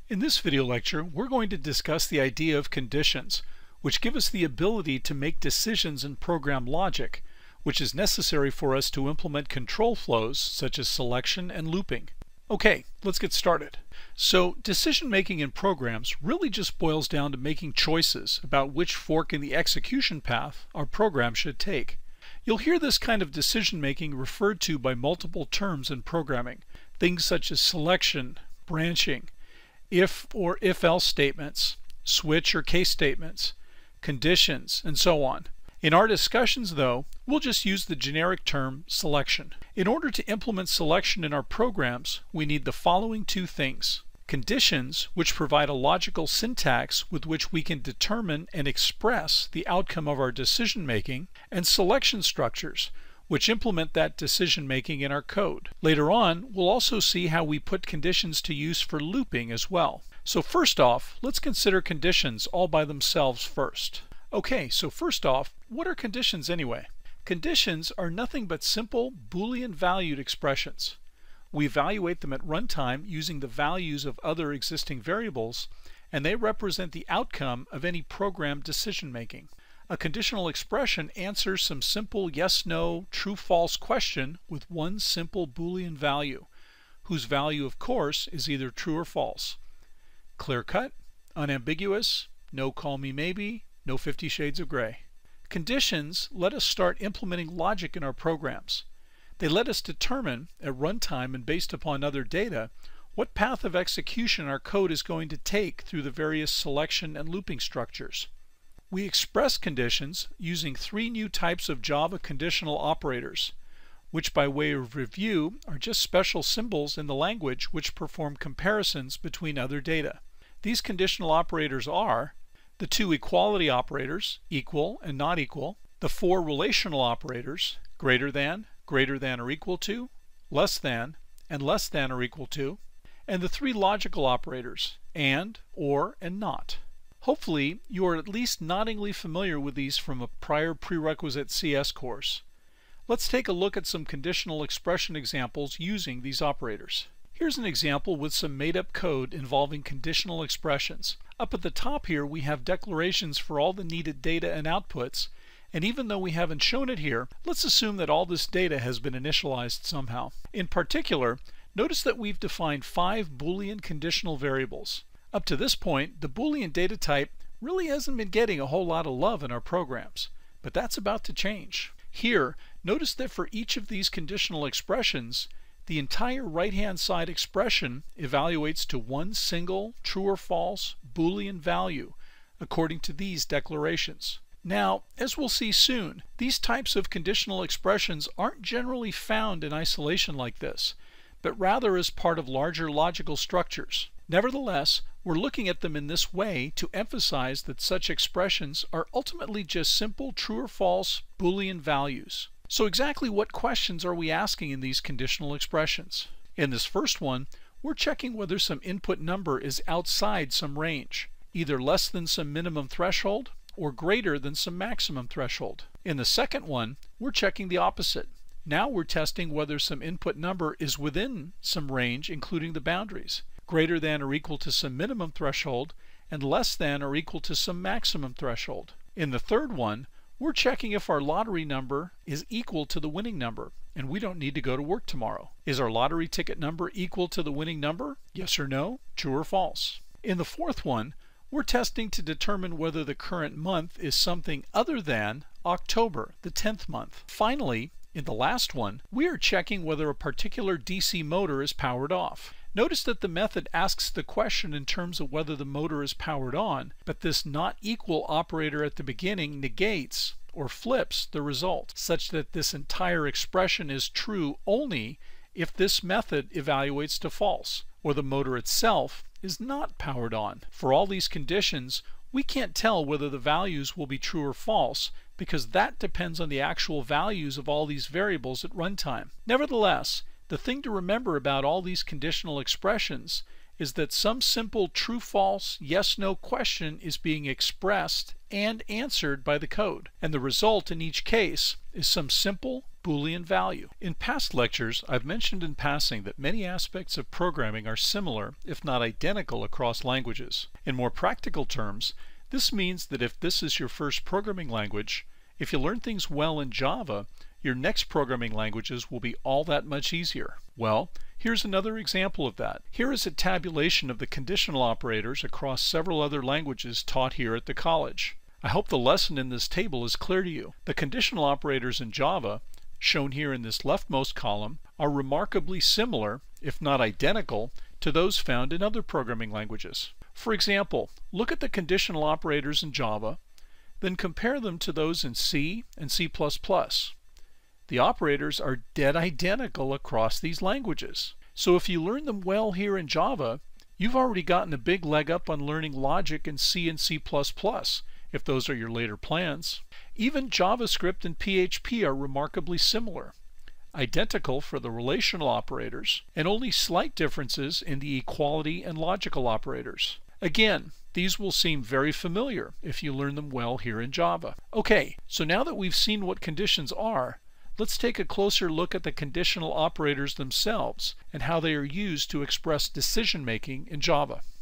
In this video lecture, we're going to discuss the idea of conditions, which give us the ability to make decisions in program logic, which is necessary for us to implement control flows such as selection and looping. Okay, let's get started. So, decision making in programs really just boils down to making choices about which fork in the execution path our program should take. You'll hear this kind of decision making referred to by multiple terms in programming, things such as selection, branching, if or if-else statements, switch or case statements, conditions, and so on. In our discussions, though, we'll just use the generic term selection. In order to implement selection in our programs, we need the following two things: conditions, which provide a logical syntax with which we can determine and express the outcome of our decision making, and selection structures, which implement that decision making in our code. Later on, we'll also see how we put conditions to use for looping as well. So first off, let's consider conditions all by themselves first. Okay, so first off, what are conditions anyway? Conditions are nothing but simple Boolean valued expressions. We evaluate them at runtime using the values of other existing variables, and they represent the outcome of any program decision making. A conditional expression answers some simple yes/no, true/false question with one simple Boolean value, whose value of course is either true or false. Clear-cut, unambiguous, no call me maybe, no 50 shades of gray. Conditions let us start implementing logic in our programs. They let us determine at runtime and based upon other data what path of execution our code is going to take through the various selection and looping structures. We express conditions using three new types of Java conditional operators, which by way of review are just special symbols in the language which perform comparisons between other data. These conditional operators are the two equality operators, equal and not equal, the four relational operators, greater than or equal to, less than, and less than or equal to, and the three logical operators, and, or, and not. Hopefully, you are at least noddingly familiar with these from a prior prerequisite CS course. Let's take a look at some conditional expression examples using these operators. Here's an example with some made-up code involving conditional expressions. Up at the top here we have declarations for all the needed data and outputs, and even though we haven't shown it here, let's assume that all this data has been initialized somehow. In particular, notice that we've defined 5 Boolean conditional variables. Up to this point, the Boolean data type really hasn't been getting a whole lot of love in our programs, but that's about to change. Here, notice that for each of these conditional expressions, the entire right-hand side expression evaluates to one single true or false Boolean value according to these declarations. Now, as we'll see soon, these types of conditional expressions aren't generally found in isolation like this, but rather as part of larger logical structures. Nevertheless, we're looking at them in this way to emphasize that such expressions are ultimately just simple true or false Boolean values. So exactly what questions are we asking in these conditional expressions? In this first one, we're checking whether some input number is outside some range, either less than some minimum threshold or greater than some maximum threshold. In the second one, we're checking the opposite. Now we're testing whether some input number is within some range including the boundaries, greater than or equal to some minimum threshold and less than or equal to some maximum threshold. In the third one, we're checking if our lottery number is equal to the winning number and we don't need to go to work tomorrow. Is our lottery ticket number equal to the winning number? Yes or no? True or false? In the fourth one, we're testing to determine whether the current month is something other than October, the 10th month. Finally, in the last one, we are checking whether a particular DC motor is powered off. Notice that the method asks the question in terms of whether the motor is powered on, but this not equal operator at the beginning negates or flips the result, such that this entire expression is true only if this method evaluates to false, or the motor itself is not powered on. For all these conditions, we can't tell whether the values will be true or false because that depends on the actual values of all these variables at runtime. Nevertheless, the thing to remember about all these conditional expressions is that some simple true-false, yes-no question is being expressed and answered by the code, and the result in each case is some simple Boolean value. In past lectures, I've mentioned in passing that many aspects of programming are similar, if not identical, across languages. In more practical terms, this means that if this is your first programming language, if you learn things well in Java, your next programming languages will be all that much easier. Well, here's another example of that. Here is a tabulation of the conditional operators across several other languages taught here at the college. I hope the lesson in this table is clear to you. The conditional operators in Java, shown here in this leftmost column, are remarkably similar, if not identical, to those found in other programming languages. For example, look at the conditional operators in Java, then compare them to those in C and C++. The operators are dead identical across these languages. So if you learn them well here in Java, you've already gotten a big leg up on learning logic in C and C++, if those are your later plans. Even JavaScript and PHP are remarkably similar, identical for the relational operators, and only slight differences in the equality and logical operators. Again, these will seem very familiar if you learn them well here in Java. Okay, so now that we've seen what conditions are, let's take a closer look at the conditional operators themselves and how they are used to express decision-making in Java.